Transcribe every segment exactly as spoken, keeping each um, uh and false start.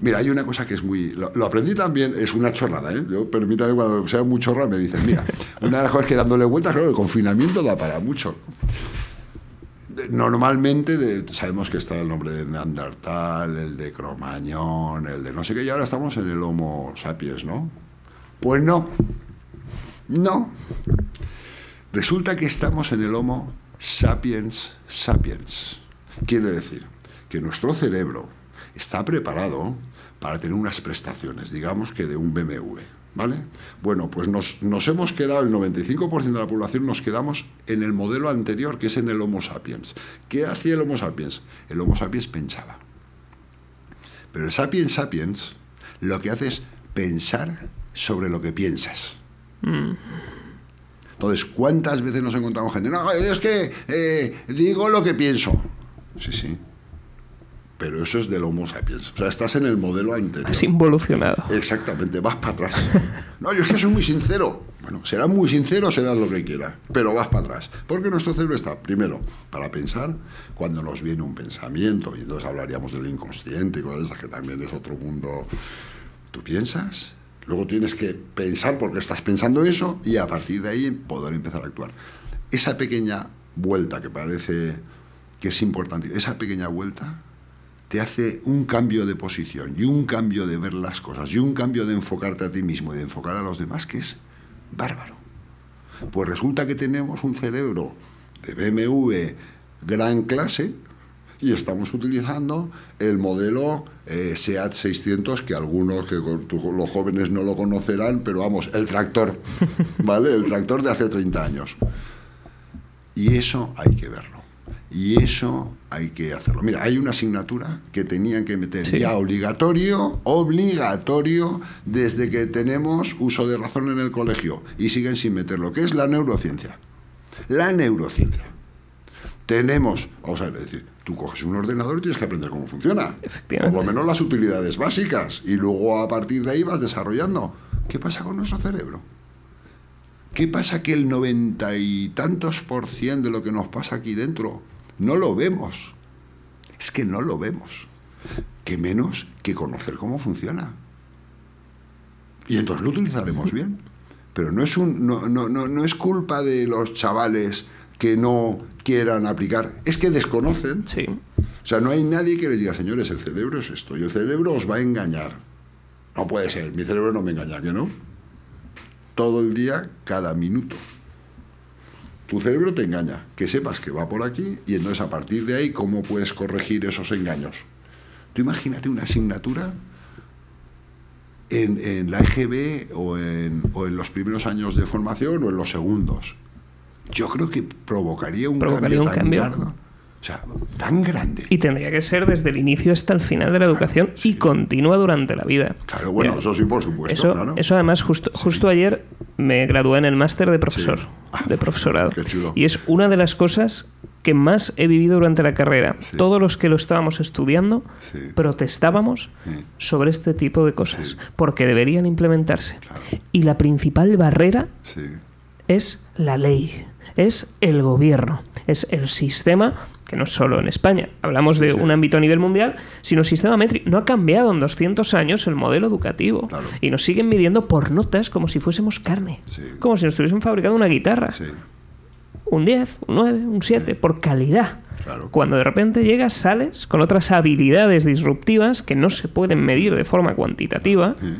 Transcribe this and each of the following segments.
Mira, hay una cosa que es muy... Lo, lo aprendí también, es una chorrada, ¿eh? Yo, permítame, cuando sea muy chorra me dicen, mira, una de las cosas que dándole vueltas, claro, el confinamiento da para mucho. Normalmente de, sabemos que está el nombre de Neandertal, el de Cromañón, el de no sé qué, y ahora estamos en el Homo sapiens, ¿no? Pues no, no. Resulta que estamos en el Homo sapiens sapiens. Quiere decir que nuestro cerebro está preparado para tener unas prestaciones, digamos que de un B M W, ¿vale? Bueno, pues nos, nos hemos quedado, el noventa y cinco por ciento de la población nos quedamos en el modelo anterior, que es en el Homo sapiens. ¿Qué hacía el Homo sapiens? El Homo sapiens pensaba. Pero el sapiens sapiens lo que hace es pensar sobre lo que piensas. Mm. Entonces, ¿cuántas veces nos encontramos gente? No, es que eh, digo lo que pienso. Sí, sí. Pero eso es del Homo sapiens. O sea, estás en el modelo anterior. Has involucionado. Exactamente, vas para atrás. No, yo es que soy muy sincero. Bueno, serás muy sincero, serás lo que quieras, pero vas para atrás. Porque nuestro cerebro está, primero, para pensar cuando nos viene un pensamiento, y entonces hablaríamos del inconsciente y cosas de esas, que también es otro mundo. Tú piensas, luego tienes que pensar por qué estás pensando eso, y a partir de ahí poder empezar a actuar. Esa pequeña vuelta que parece que es importante, esa pequeña vuelta te hace un cambio de posición y un cambio de ver las cosas y un cambio de enfocarte a ti mismo y de enfocar a los demás, que es bárbaro. Pues resulta que tenemos un cerebro de B M W gran clase y estamos utilizando el modelo eh, SEAT seiscientos, que algunos, que los jóvenes no lo conocerán, pero vamos, el tractor, ¿vale? El tractor de hace treinta años. Y eso hay que verlo. Y eso hay que hacerlo. Mira, hay una asignatura que tenían que meter sí. ya obligatorio, obligatorio, desde que tenemos uso de razón en el colegio, y siguen sin meterlo, que es la neurociencia. La neurociencia. Tenemos, vamos a decir, tú coges un ordenador y tienes que aprender cómo funciona. Efectivamente. Por lo menos las utilidades básicas, y luego a partir de ahí vas desarrollando. ¿Qué pasa con nuestro cerebro? ¿Qué pasa que el noventa y tantos por ciento de lo que nos pasa aquí dentro no lo vemos? Es que no lo vemos. ¿Qué menos que conocer cómo funciona? Y entonces lo utilizaremos bien. Pero no es, un, no, no, no, no es culpa de los chavales que no quieran aplicar. Es que desconocen. Sí. O sea, no hay nadie que les diga, señores, el cerebro es esto, y el cerebro os va a engañar. No puede ser, mi cerebro no me engaña, ¿que no? Todo el día, cada minuto. Tu cerebro te engaña, que sepas que va por aquí, y entonces a partir de ahí, ¿cómo puedes corregir esos engaños? Tú imagínate una asignatura en, en la E G B o en, o en los primeros años de formación o en los segundos. Yo creo que provocaría un provocaría cambio un tan cambio. Largo, o sea, tan grande. Y tendría que ser desde el inicio hasta el final de la educación, claro, sí. y continúa durante la vida. Claro, bueno, Mira, eso sí, por supuesto. Eso, claro. eso además, justo, sí. justo ayer me gradué en el máster de profesor, sí. ah, de profesorado. Qué chulo. Y es una de las cosas que más he vivido durante la carrera. Sí. Todos los que lo estábamos estudiando sí. protestábamos sí. sobre este tipo de cosas, sí. porque deberían implementarse. Claro. Y la principal barrera sí. es la ley, es el gobierno, es el sistema, que no es solo en España, hablamos sí, de sí. un ámbito a nivel mundial, sino el sistema métrico. No ha cambiado en doscientos años el modelo educativo. Claro. Y nos siguen midiendo por notas como si fuésemos carne, sí. como si nos estuviesen fabricando una guitarra. Sí. Un diez, un nueve, un siete, sí. por calidad. Claro. Cuando de repente llegas, sales con otras habilidades disruptivas que no se pueden medir de forma cuantitativa, sí.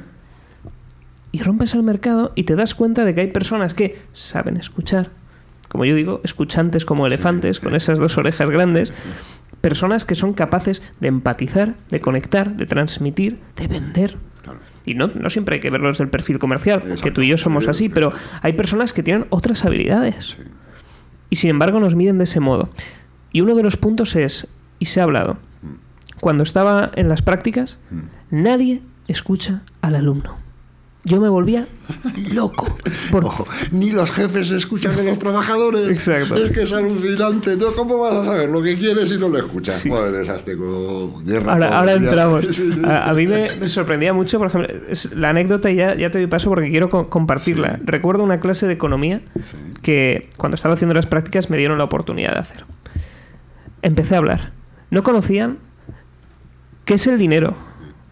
y rompes el mercado y te das cuenta de que hay personas que saben escuchar, como yo digo, escuchantes como elefantes, sí. con esas dos orejas grandes, personas que son capaces de empatizar, de conectar, de transmitir, de vender. Claro. Y no, no siempre hay que verlo desde el perfil comercial, Exacto. que tú y yo somos así, pero hay personas que tienen otras habilidades. Sí. Y sin embargo nos miden de ese modo. Y uno de los puntos es, y se ha hablado, cuando estaba en las prácticas, nadie escucha al alumno. Yo me volvía loco. Por... Ojo, ni los jefes escuchan a los trabajadores. Exacto. Es que es alucinante. ¿Cómo vas a saber lo que quieres si no lo escuchas? Sí. Joder, desastre con guerra. Ahora, ahora entramos. Sí, sí. A, a mí me, me sorprendía mucho, por ejemplo, es la anécdota, y ya, ya te doy paso porque quiero co compartirla. Sí. Recuerdo una clase de economía sí. que cuando estaba haciendo las prácticas me dieron la oportunidad de hacer. Empecé a hablar. No conocían qué es el dinero.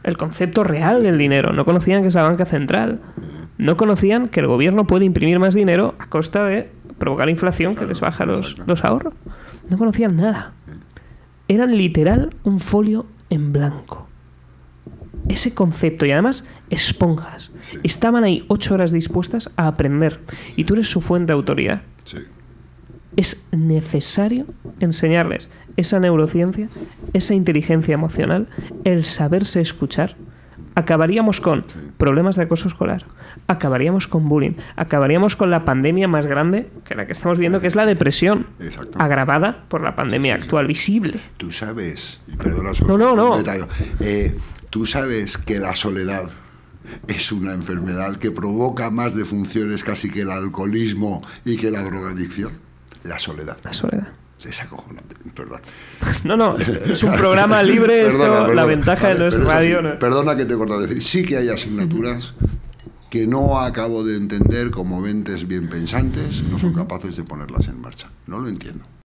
el concepto real sí, del sí. dinero, no conocían que es la banca central, no conocían que el gobierno puede imprimir más dinero a costa de provocar inflación claro, que les baja los, los ahorros. No conocían nada. Eran literal un folio en blanco. Ese concepto, y además esponjas. Sí. Estaban ahí ocho horas dispuestas a aprender. Sí. Y tú eres su fuente de autoridad. Sí. Es necesario enseñarles esa neurociencia, esa inteligencia emocional, el saberse escuchar. Acabaríamos con sí. problemas de acoso escolar, acabaríamos con bullying, acabaríamos con la pandemia más grande que la que estamos viendo, que es la depresión. Exacto. Agravada por la pandemia sí, sí, actual, sí. visible. Tú sabes, y perdona no, no, no. detalle, eh, tú sabes que la soledad es una enfermedad que provoca más defunciones casi que el alcoholismo y que la drogadicción. La soledad. La soledad. Es acojonante, perdón. No, no, es, es un programa libre, esto, perdona, perdona, la ventaja vale, de nuestra radio. Sí, ¿no? Perdona que te he cortado decir, sí que hay asignaturas que no acabo de entender como mentes bien pensantes, no son capaces de ponerlas en marcha. No lo entiendo.